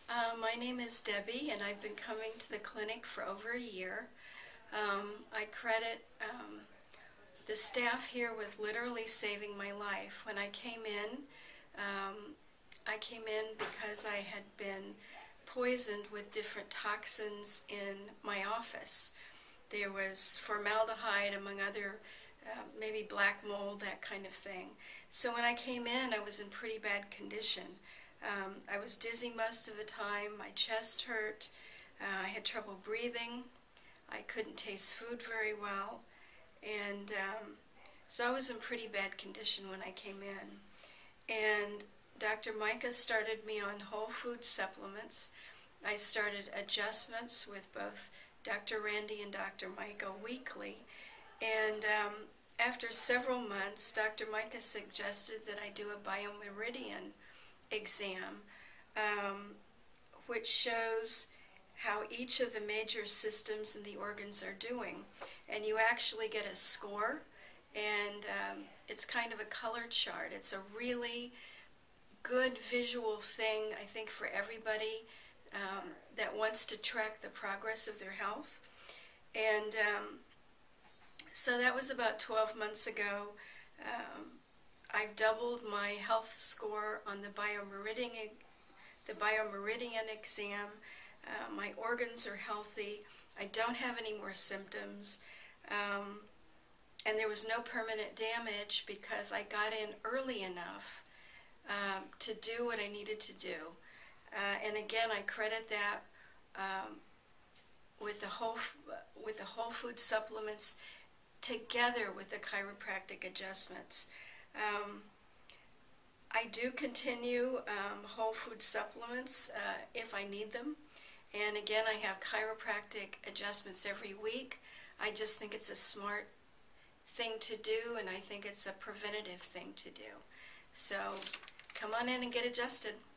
My name is Debbie, and I've been coming to the clinic for over a year. I credit the staff here with literally saving my life. When I came in because I had been poisoned with different toxins in my office. There was formaldehyde, among other, maybe black mold, that kind of thing. So when I came in, I was in pretty bad condition. I was dizzy most of the time, my chest hurt, I had trouble breathing, I couldn't taste food very well, and so I was in pretty bad condition when I came in. And Dr. Micah started me on whole food supplements. I started adjustments with both Dr. Randy and Dr. Micah weekly, and after several months, Dr. Micah suggested that I do a biomeridian exam, which shows how each of the major systems and the organs are doing. And you actually get a score, and it's kind of a color chart. It's a really good visual thing, I think, for everybody that wants to track the progress of their health. And so that was about 12 months ago. I've doubled my health score on the biomeridian exam. My organs are healthy. I don't have any more symptoms. And there was no permanent damage because I got in early enough to do what I needed to do. And again, I credit that with the whole food supplements together with the chiropractic adjustments. I do continue whole food supplements if I need them. And again, I have chiropractic adjustments every week. I just think it's a smart thing to do, and I think it's a preventative thing to do. So come on in and get adjusted.